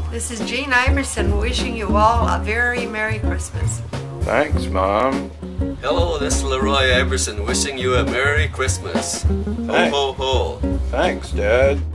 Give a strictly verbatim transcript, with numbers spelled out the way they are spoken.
This is Jean Iverson wishing you all a very Merry Christmas. Thanks, Mom. Hello, this is Leroy Iverson wishing you a Merry Christmas. Ho, Thanks. ho, ho. Thanks, Dad.